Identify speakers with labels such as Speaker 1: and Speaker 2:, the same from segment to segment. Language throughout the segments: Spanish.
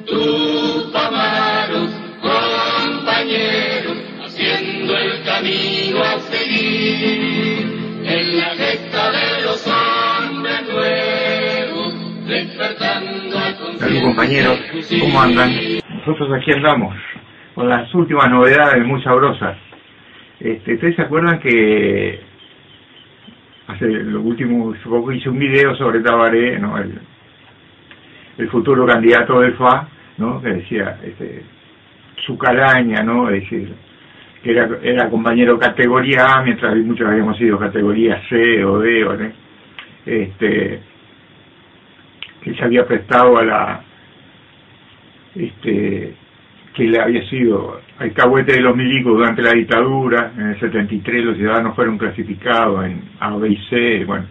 Speaker 1: Tupamaros, compañeros, haciendo el camino a seguir, en la gesta de los hombres nuevos, despertando a conciencia.
Speaker 2: Compañeros, ¿cómo andan? Nosotros aquí andamos, con las últimas novedades muy sabrosas. ¿Ustedes se acuerdan que hace lo último, poco hice un video sobre Tabaré, ¿no? El futuro candidato del FA, ¿no? Que decía su calaña, ¿no? Es decir, que era compañero categoría A, mientras muchos habíamos sido categoría C o D, ¿no? Que se había prestado a la que le había sido alcahuete de los milicos durante la dictadura. En el 73 los ciudadanos fueron clasificados en A, B y C, bueno,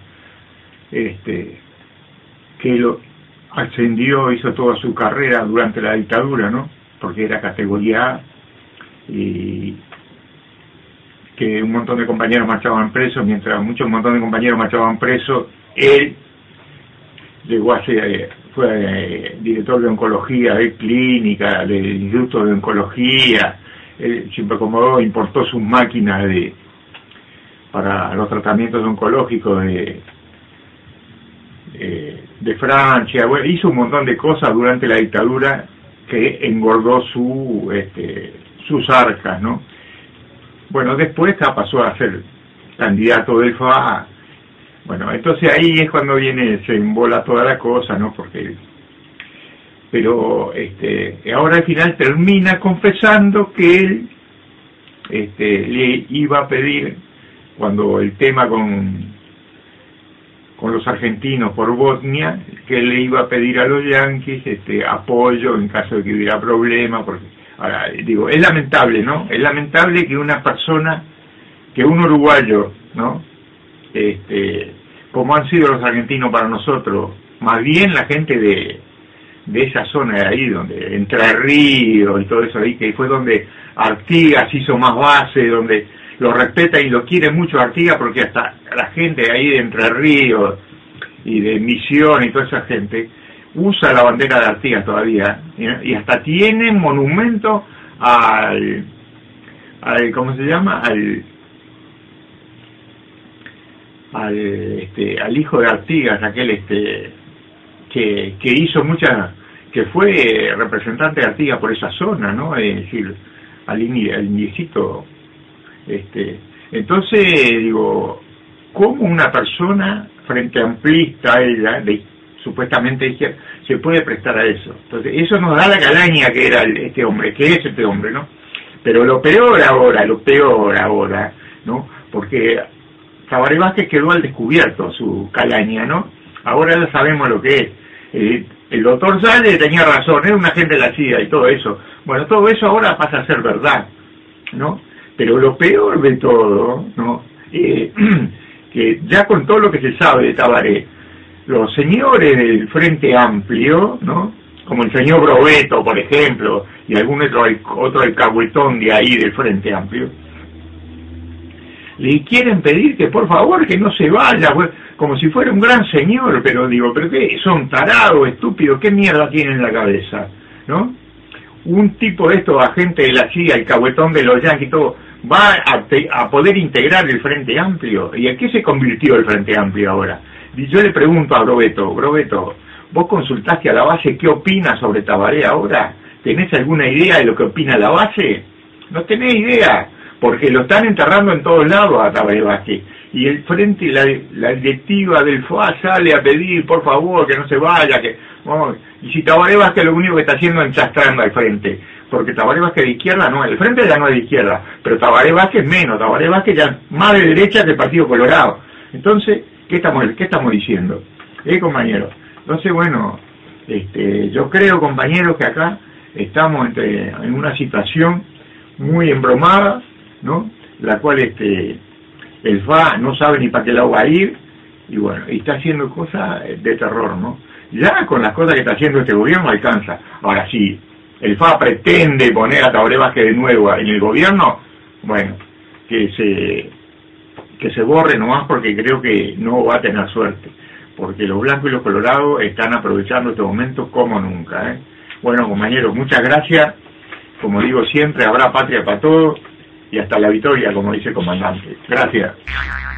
Speaker 2: que lo ascendió, hizo toda su carrera durante la dictadura, ¿no? Porque era categoría A, y que un montón de compañeros marchaban presos, mientras un montón de compañeros marchaban presos, él llegó a ser, fue director de oncología, de clínica, del instituto de oncología, él siempre acomodó, importó sus máquinas para los tratamientos oncológicos de Francia, bueno, hizo un montón de cosas durante la dictadura que engordó sus arcas, ¿no? Bueno, después pasó a ser candidato del FA. Bueno, entonces ahí es cuando se embola toda la cosa, ¿no? Pero ahora al final termina confesando que él le iba a pedir, cuando el tema con los argentinos por Bosnia, que le iba a pedir a los yanquis apoyo en caso de que hubiera problemas, porque ahora digo, es lamentable, ¿no? Es lamentable que una persona, que un uruguayo, ¿no? Como han sido los argentinos para nosotros, más bien la gente de esa zona de ahí, donde Entre Ríos y todo eso ahí, que fue donde Artigas hizo más base, donde lo respeta y lo quiere mucho Artigas, porque hasta la gente de ahí de Entre Ríos y de Misión y toda esa gente usa la bandera de Artigas todavía, y hasta tiene monumento al ¿cómo se llama? Al hijo de Artigas, aquel que hizo que fue representante de Artigas por esa zona, ¿no? Es decir, al indiecito. Entonces digo, ¿cómo una persona frente amplista, supuestamente izquierda, se puede prestar a eso? Entonces eso nos da la calaña que era este hombre, ¿no? Pero lo peor ahora, ¿no? Porque Tabaré Vázquez quedó al descubierto su calaña, ¿no? Ahora ya sabemos lo que es. El doctor Sale tenía razón, era un agente de la CIA y todo eso. Bueno, todo eso ahora pasa a ser verdad, ¿no? Pero lo peor de todo, ¿no? Que ya con todo lo que se sabe de Tabaré, los señores del Frente Amplio, ¿no? Como el señor Brobeto, por ejemplo, y algún otro alcahuetón de ahí del Frente Amplio, le quieren pedir que por favor que no se vaya, como si fuera un gran señor, pero digo, ¿pero qué? ¿Son tarados, estúpidos? ¿Qué mierda tienen en la cabeza? ¿No? Un tipo de estos agentes de la CIA, el cahuetón de los yanquis, todo, va a poder integrar el Frente Amplio. ¿Y a qué se convirtió el Frente Amplio ahora? Y yo le pregunto a Brobeto, ¿vos consultaste a la base qué opina sobre Tabaré ahora? ¿Tenés alguna idea de lo que opina la base? No tenés idea, porque lo están enterrando en todos lados a Tabaré Vázquez. Y el frente, la directiva del FA sale a pedir, por favor, que no se vaya, y si Tabaré Vázquez lo único que está haciendo es enchastrando al frente, porque Tabaré Vázquez de izquierda no, el frente ya no es de izquierda, pero Tabaré Vázquez menos, Tabaré Vázquez ya más de derecha que el Partido Colorado. Entonces, ¿qué estamos diciendo? Compañeros? Entonces, bueno, yo creo, compañeros, que acá estamos en una situación muy embromada, ¿no? La cual el FA no sabe ni para qué lado va a ir, y bueno, y está haciendo cosas de terror, ¿no? Ya con las cosas que está haciendo este gobierno alcanza. Ahora sí, el FA pretende poner a Tabaré Vázquez de nuevo en el gobierno, bueno, que se borre nomás, porque creo que no va a tener suerte, porque los blancos y los colorados están aprovechando este momento como nunca, Bueno, compañeros, muchas gracias. Como digo siempre, habrá patria para todos y hasta la victoria, como dice el comandante. Gracias.